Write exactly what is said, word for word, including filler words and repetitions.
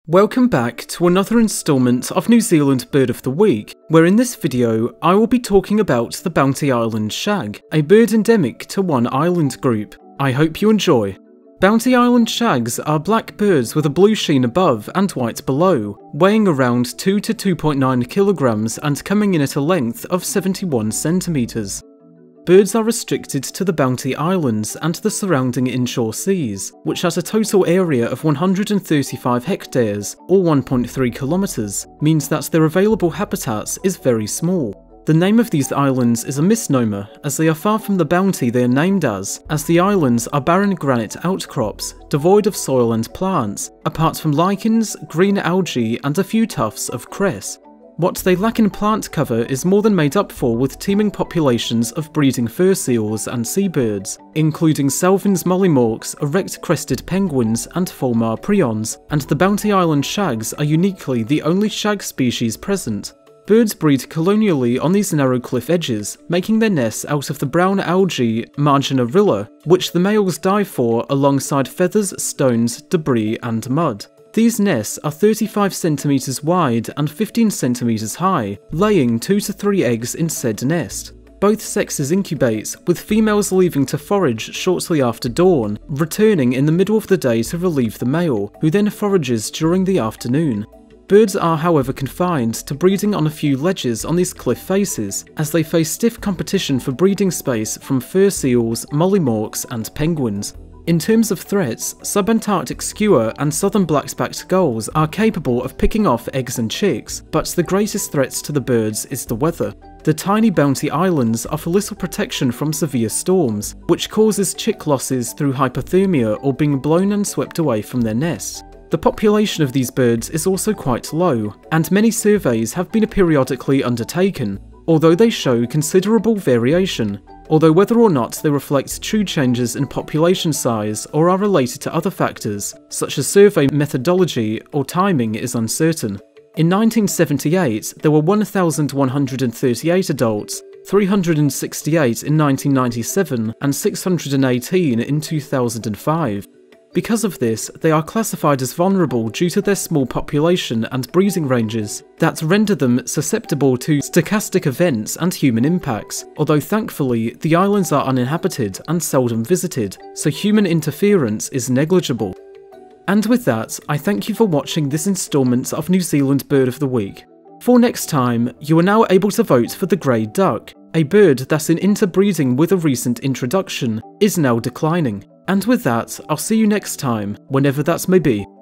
Welcome back to another instalment of New Zealand Bird of the Week, where in this video I will be talking about the Bounty Island shag, a bird endemic to one island group. I hope you enjoy. Bounty Island shags are black birds with a blue sheen above and white below, weighing around two to two point nine kilograms and coming in at a length of seventy-one centimeters. Birds are restricted to the Bounty Islands and the surrounding inshore seas, which at a total area of one hundred thirty-five hectares, or one point three kilometers, means that their available habitat is very small. The name of these islands is a misnomer, as they are far from the bounty they are named as, as the islands are barren granite outcrops, devoid of soil and plants, apart from lichens, green algae and a few tufts of cress. What they lack in plant cover is more than made up for with teeming populations of breeding fur seals and seabirds, including Selvins mollymawks, erect-crested penguins and fulmar prions, and the Bounty Island shags are uniquely the only shag species present. Birds breed colonially on these narrow cliff edges, making their nests out of the brown algae Marginarilla, which the males dive for alongside feathers, stones, debris and mud. These nests are thirty-five centimeters wide and fifteen centimeters high, laying two to three eggs in said nest. Both sexes incubate, with females leaving to forage shortly after dawn, returning in the middle of the day to relieve the male, who then forages during the afternoon. Birds are however confined to breeding on a few ledges on these cliff faces, as they face stiff competition for breeding space from fur seals, mollymawks and penguins. In terms of threats, subantarctic skua and southern black-backed gulls are capable of picking off eggs and chicks, but the greatest threats to the birds is the weather. The tiny Bounty Islands offer little protection from severe storms, which causes chick losses through hypothermia or being blown and swept away from their nests. The population of these birds is also quite low, and many surveys have been periodically undertaken, although they show considerable variation. Although whether or not they reflect true changes in population size or are related to other factors, such as survey methodology or timing, is uncertain. In nineteen seventy-eight, there were one thousand one hundred thirty-eight adults, three hundred sixty-eight in nineteen ninety-seven and six hundred eighteen in two thousand five. Because of this, they are classified as vulnerable due to their small population and breeding ranges that render them susceptible to stochastic events and human impacts, although thankfully the islands are uninhabited and seldom visited, so human interference is negligible. And with that, I thank you for watching this instalment of New Zealand Bird of the Week. For next time, you are now able to vote for the grey duck, a bird that in interbreeding with a recent introduction is now declining. And with that, I'll see you next time, whenever that may be.